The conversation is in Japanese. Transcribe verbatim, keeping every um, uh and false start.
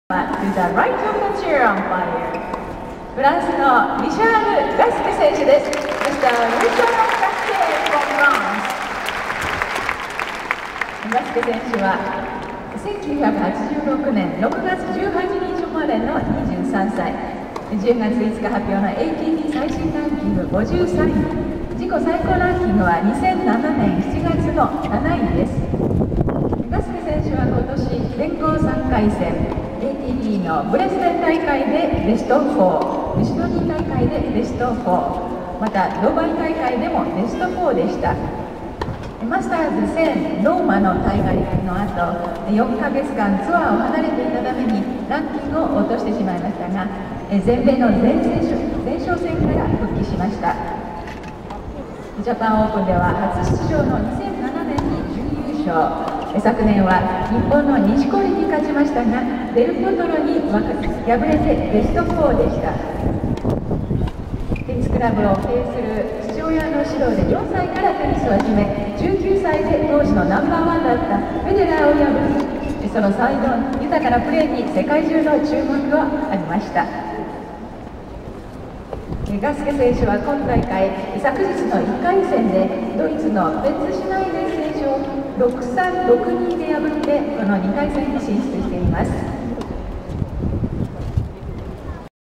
To the right of the chair umpire フランスのリシャール・ガスケ選手です。ミスター・リシャール・ガスケ from France ガスケ選手はせんきゅうひゃくはちじゅうろくねんろくがつじゅうはちにち生まれのにじゅうさんさい、じゅうがついつか発表の エーティーティー 最新ランキングごじゅうさんい、自己最高ランキングはにせんななねんしちがつのなないです。ガスケ選手は今年全豪さんかいせんエーティーティー のブレスレン大会でベストフォー、シドニー大会でベストフォー、またドバイ大会でもベストフォーでした。マスターズせんローマの大会の後、よんかげつかんツアーを離れていたためにランキングを落としてしまいましたが、全米の前哨戦から復帰しました。ジャパンオープンでは初出場のにせんななねんに準優勝、昨年は日本の錦織に勝ちましたが、デル・ポトロに敗れてベストフォーでした。テニスクラブを経営する父親の指導でよんさいからテニスを始め、じゅうきゅうさいで当時のナンバーワンだったフェデラーを破り、その才能豊かなプレーに世界中の注目がありました。ガスケ選手は今大会、昨日のいっかいせんでドイツのベッツシュナイデン選手をろくたいさん、ろくたいにで破ってこのにかいせんに進出しています。